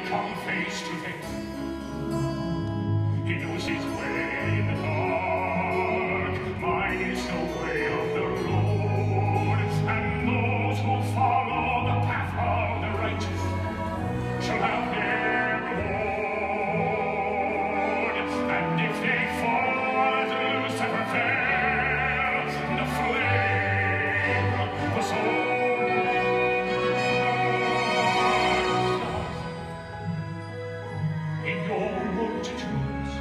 come face to face. He knows his way in the dark. Mine is the way of the road, and those who follow the path of the righteous shall have their reward. And if they fall as Lucifer fell, the flame, the sword, in your multitudes,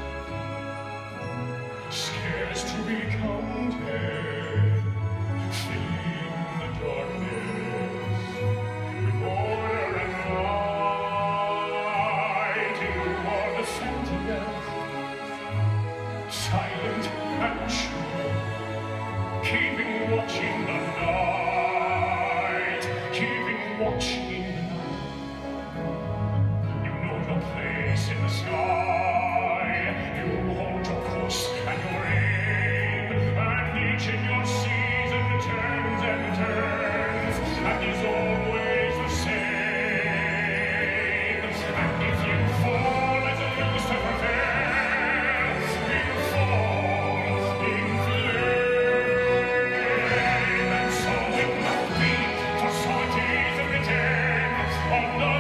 scarce to be counted, filling the darkness with order and light. You are the sentinels, silent and sure, keeping watch in the night, keeping watch in the night. Place in the sky, you hold your course and your aim, and each in your season turns and turns, and is always the same. And if you fall as Lucifer fell, you fall in flame. And so it must be, for so it is written on the